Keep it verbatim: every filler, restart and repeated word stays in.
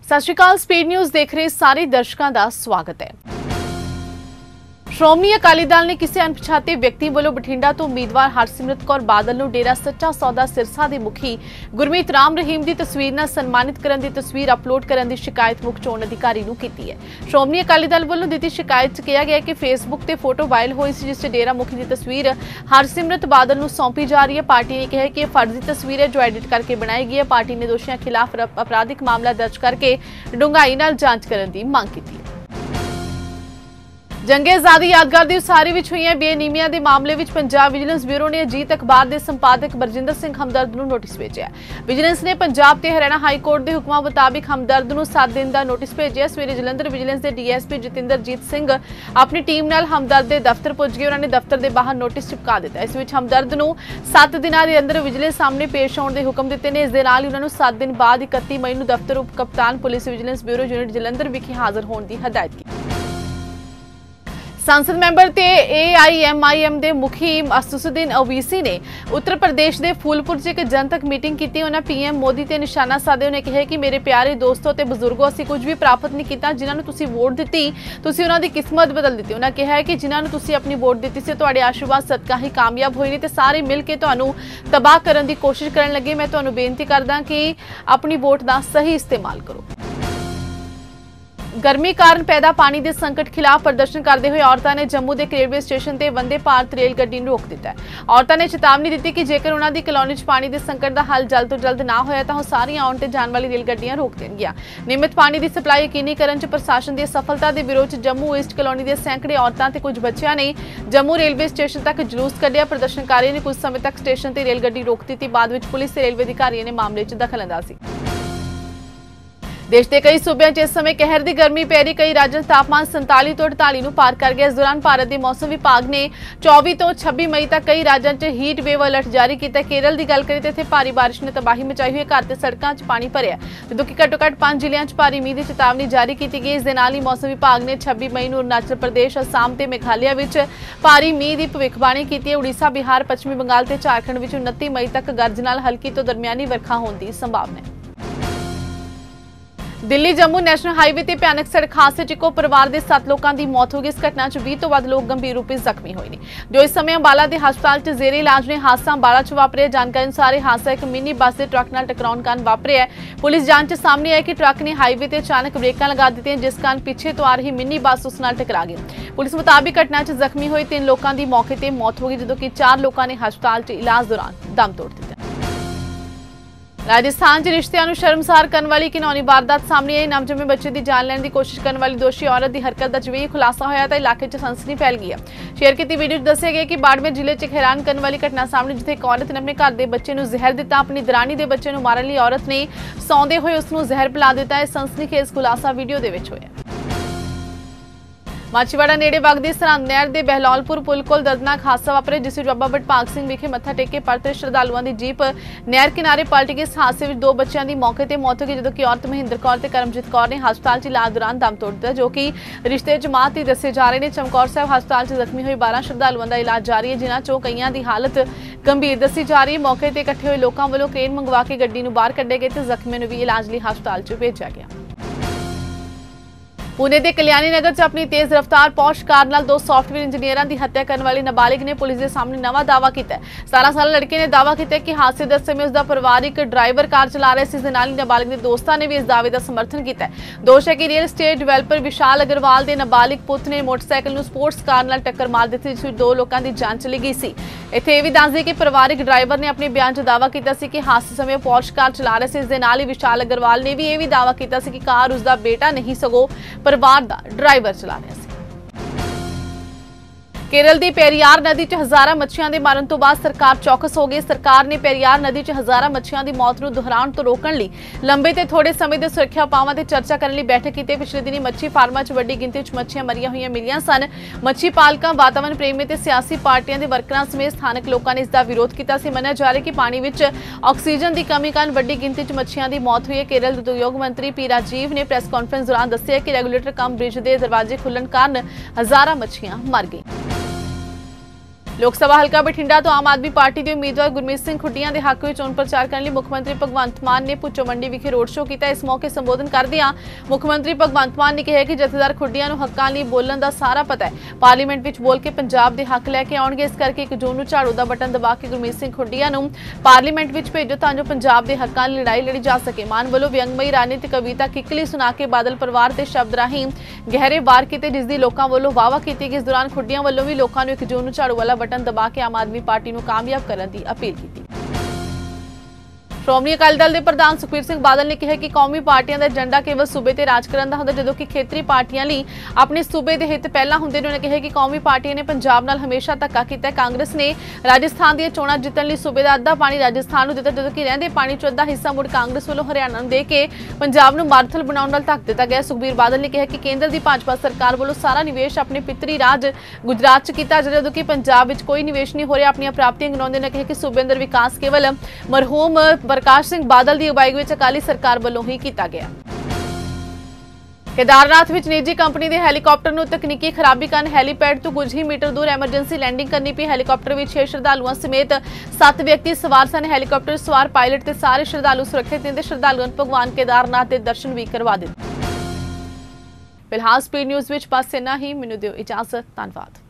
सत श्री अकाल। Speed news देख रहे सारे दर्शकों का स्वागत है। श्रोमणी अकाली दल ने किसी अनपछाते व्यक्ति वालों बठिंडा तो उम्मीदवार हरसिमरत कौर बादल नूं डेरा सच्चा सौदा सिरसा के मुखी गुरमीत राम रहीम की तस्वीर नाल सन्मानित करने की तस्वीर अपलोड करने की शिकायत मुख चोण अधिकारी नूं कीती है। श्रोमणी अकाली दल वालों दी शिकायत कहा गया कि फेसबुक से फोटो वायरल हुई सी जिस डेरा मुखी की तस्वीर हरसिमरत बादल नूं सौंपी जा रही है। पार्टी ने कहा है कि यह फर्जी तस्वीर है जो एडिट करके बनाई गई है। पार्टी ने दोषियों खिलाफ आपराधिक मामला दर्ज करके डूंघाई नाल जांच करने की मांग की है। जंगे आजादी यादगार की उसारी में हुई बेनीमिया के मामले में पंजाब विजिलेंस ब्यूरो ने अजीत अखबार के संपादक बरजिंदर सिंह हमदर्द को नोटिस भेजा। विजिलेंस ने पंजाब ते हरियाणा हाईकोर्ट के हुक्मां मुताबिक हमदर्द को सात दिन का नोटिस भेजा। सवेरे जलंधर विजिलेंस के डीएसपी जतिंदरजीत सिंह अपनी टीम नाल हमदर्द के दफ्तर पुज गए। उन्होंने दफ्तर के बाहर नोटिस चिपका दिता। इस विच हमदर्द को सत्त दिनों के अंदर विजिलेंस सामने पेश होने के हुक्म दिते ने। इस दे नाल ही उन्होंने सत्त दिन बाद इकत्ती मई को दफ्तर उप कप्तान police vigilance bureau unit Jalandhar विखे हाजिर होने की हदायत की। संसद मैंबर ते ए आई एम आई एम के मुखी असदुद्दीन ओवैसी ने उत्तर प्रदेश के फूलपुर च एक जनतक मीटिंग की। उन्होंने पीएम मोदी ते निशाना साधे उन्हें कहा कि मेरे प्यारे दोस्तों ते बुजुर्गों असीं कुछ भी प्राप्त नहीं किया। जिन्होंने तुसीं वोट दी तुसीं उन्हां दी किस्मत बदल दी। उन्होंने कहा है कि जिन्होंने तुसीं अपनी वोट दी सी तुहाडे आशीर्वाद सदका ही कामयाब होए ने ते सारे मिल के तुहानूं तबाह करने की कोशिश करन लगे। मैं तुहानूं बेनती करदा कि अपनी वोट का सही इस्तेमाल करो। गर्मी कारण पैदा पानी के संकट खिलाफ प्रदर्शन करते हुए औरतों ने जम्मू के रेलवे स्टेशन से वंदे भारत रेल गड्डी रोक दिता है। औरतों ने चेतावनी दी कि जेकर उन्हों की कलोनी पानी के संकट का हल जल्द तो जल्द ना होया तो सारिया आउण ते जाण वाली रेल गड्डियां रोक देणगियां। नियमित पानी की सप्लाई यकीनी करने च प्रशासन की सफलता के विरोध च जम्मू ईस्ट कलोनी के सैकड़े औरतों ते कुछ बच्चों ने जम्मू रेलवे स्टेशन तक जुलूस कढ़िया। प्रदर्शनकारियों ने कुछ समय तक स्टेशन से रेल गड्डी रोक दी। बाद में पुलिस ते रेलवे अधिकारियों ने मामले च दखल अंदाजी। देश के कई सूबे इस समय कहर की गर्मी पै रही। कई राज्यों तापमान संताली तो अड़ताली नूं पार कर गया। इस दौरान भारत के मौसम विभाग ने चौबी तो छब्बी मई तक कई राज्यों च हीट वेव अलर्ट जारी किया। केरल की गल करें तो इत्थे भारी बारिश ने तबाही मचाई हुई है। घर ते सड़कों च पानी भरिया जदों कि घट्टो घट्ट पांच जिलों च भारी मींह की चेतावनी जारी की गई। इस दे नाल ही मौसम विभाग ने छब्बी मई नूं अरुणाचल प्रदेश असम ते मेघालय विच भारी मींह की भविष्यवाणी की है। उड़ीसा बिहार पश्चिमी बंगाल ते झारखंड विच उनतीस मई तक गरज नाल हल्की तो दरमियानी वर्खा होने की संभावना है। दिल्ली जम्मू नैशनल हाईवे ते भयानक सड़क हादसे च इको परिवार के सत्त लोगों की मौत हो गई। इस घटना च बीस तो वध लोग गंभीर रूप से जख्मी हुए हैं जो इस समय अंबाला के हस्पताल च जेरे इलाज ने। हादसा अंबाला च वापरिया। जानकारी अनुसार यह हादसा एक मिनी बस के ट्रक नाल टकराउण कारण वापरिया है। पुलिस जांच च सामने आया कि ट्रक ने हाईवे ते अचानक ब्रेकां लगा दी जिस कारण पीछे तो आ रही मिनी बस उस नाल टकरा गई। पुलिस मुताबिक घटना च जख्मी हुए तीन लोगों की मौके पर मौत हो गई जबकि कि चार लोगों ने हस्पताल च इलाज दौरान दम तोड़ दिया। राजस्थान च रिश्तियां शर्मसार करने वाली घिनौनी वारदात सामने आई। नवजन्मे बच्चे की जान लैने की कोशिश करने वाली दोषी औरत की हरकत का जब खुलासा होया तो इलाके च सनसनी फैल गई है। शेयर की वीडियो दस्सिया गया कि बाड़मेर जिले च हैरान करने वाली घटना सामने जिथे एक औरत ने अपने घर के बच्चे को जहर दिता। अपनी दरानी के बच्चे को मारने लिए औरत ने सौंदे हुए उसनों जहर पिला दिता है। सनसनीखेज खुलासा वीडियो दे विच होया। माछीवाड़ा नेड़े वगदी सरहद नहर के बहलौलपुर पुल कोल दर्दनाक हादसा वापरिया जिस विच बाबा भटभाग सिंह विखे मत्था टेक के परते श्रद्धालुओं की जीप नहर किनारे पलट गई। इस हादसे में दो बच्चों की मौके पर मौत हो गई जबकि औरत महेंद्र कौर ते करमजीत कौर ने हस्पताल च इलाज दौरान दम तोड़ दिता जो कि रिश्ते च मां धी दसे जा रहे हैं। चमकौर साहब हस्पताल च जख्मी हुए बारह श्रद्धालुओं का इलाज जारी है जिन्हां चों कईयां की हालत गंभीर दसी जा रही है। मौके पर इकट्ठे हुए लोगों वालों क्रेन मंगवा के गड्डी नूं बाहर कढ़े गए तो जख्मियों नूं भी इलाज लई हस्पताल च भेजा गया। पुणे के कल्याणी नगर च अपनी तेज रफ्तार पौश कार नाल दो सॉफ्टवेयर इंजीनियरों की हत्या करने वाले नाबालिग ने पुलिस के सामने नवा दावा किया। सतारह साल लड़के ने दावा किया कि हादसे के समय उसका परिवारिक ड्राइवर कार चला रहा है। इस नाल नाबालिग के दोस्तों ने भी इस दावे का समर्थन किया। दोष है कि real estate developer Vishal Agarwal के नाबालिग पुत ने मोटरसाइकिल स्पोर्ट्स कार नाल टक्कर मार दी जिस दो लोगों की जान चली गई सी। इत्थे यह भी दस दी कि परिवारिक ड्राइवर ने अपने बयान च दावा किया कि हादसे समय पौश कार चला रहे थे। इस नाल ही विशाल अग्रवाल ने भी यह भी दावा किया कि कार उसका बेटा नहीं सगों परिवार का ड्राइवर चला रहा है। केरल की पेरियार नदी च हज़ारां मच्छियां दे मारन तो बाद सरकार चौकस हो गई। सरकार ने पेरियार नदी च हज़ारां मच्छियां की मौत नूं दोहराउण तो रोकण लई लंबे ते थोड़े समय के सुरक्षा उपावां ते चर्चा करने लई बैठक की। पिछले दिनी मच्छी फार्मां च वड्डी गिनती च मच्छियां मरियां होईयां मिलियां सन। मच्छी पालकां, वातावरण प्रेमी ते सियासी पार्टियां दे वर्करां समेत स्थानक लोकां ने इसका विरोध किया। मन्निया जा रहा है कि पानी विच ऑक्सीजन की कमी कारण वड्डी गिनती च मच्छियां की मौत हुई है। केरल दे उद्योग मंत्री पी राजीव ने प्रेस कॉन्फ्रेंस दौरान दस्सिया कि रेगूलेटर कम ब्रिज के दरवाजे खुलण कारण हज़ारां मच्छियां मर गई। लोक सभा हलका बठिंडा तो आम आदमी पार्टी के उम्मीदवार गुरमीत सिंह खुड्डियां के हक में चोण प्रचार करने मुख्यमंत्री भगवंत मान ने भुच्चो मंडी विखे रोड शो किया। इस मौके संबोधन करदियां मुख्यमंत्री भगवंत मान ने कहा कि जथेदार खुड्डियां नूं हक्कां लई बोलण दा सारा पता है। पार्लीमेंट विच बोल के पंजाब दे हक लैके आउणगे, इस करके एक जून नूं झाड़ू दा बटन दबा के गुरमीत सिंह खुड्डियां नूं पार्लीमेंट विच भेजो तां जो पंजाब दे हक्कां लई लड़ाई लड़ी जा सके। मान वालों व्यंगमई राजनीतिक कविता किकली सुना के बादल परिवार के शब्द राहीं गहरे वार किए, जिसकी लोगों वालों वाहवा की गई। इस दौरान खुड्डियां वालों भी लोगों नूं एक जून नूं झाड़ू वाला बटन दबा के आम आदमी पार्टी नूं कामयाब करने की अपील की। श्रोमणी अकाली दल के प्रधान सुखबीर सिंह बादल ने कहा कि कौमी पार्टियां का एजेंडा केवल सूबे ते राज करन दा हुंदा, जदों कि खेतरी पार्टियां लई अपने सूबे के हित पहला हुंदे ने। उन्होंने कहा कि कौमी पार्टियां ने पंजाब नाल हमेशा धक्का कीता। कांग्रेस ने राजस्थान दी चोणां जितण लई सूबे दा अद्धा पानी राजस्थान नूं दित्ता, जदों कि रहिंदे पानी चों अद्धा हिस्सा मुड़ कांग्रेस वालों हरियाणा नूं दे के पंजाब नूं मारूथल बनाउण नाल ढक दित्ता गया। सुखबीर बादल ने कहा कि केंद्र की भाजपा सरकार वालों सारा निवेश अपने पितरी राज गुजरात च कीता, जदों कि पंजाब विच कोई निवेश नहीं हो रहा। अपनी प्राप्तियां गिनाउंदे उन्होंने कहा कि सूबे अंदर विकास केवल मरहूम प्रकाश सिंह बादल की अगुवाई विच अकाली सरकार वालों ही किया गया। केदारनाथ विच निजी कंपनी के हैलीकॉप्टर नूं तकनीकी खराबी कारण हैलीपैड तो कुछ ही मीटर दूर एमरजेंसी लैंडिंग करनी पई। हैलीकॉप्टर में छे श्रद्धालुओं समेत सत्त व्यक्ति सवार सन। हैलीकॉप्टर सवार पायलट ते सारे श्रद्धालु सुरक्षित ने। श्रद्धालुओं भगवान केदारनाथ के दर्शन भी करवा दिते। फिलहाल स्पीड न्यूज़ विच बस इन्ना ही। मैनूं दिओ इजाजत। धन्नवाद।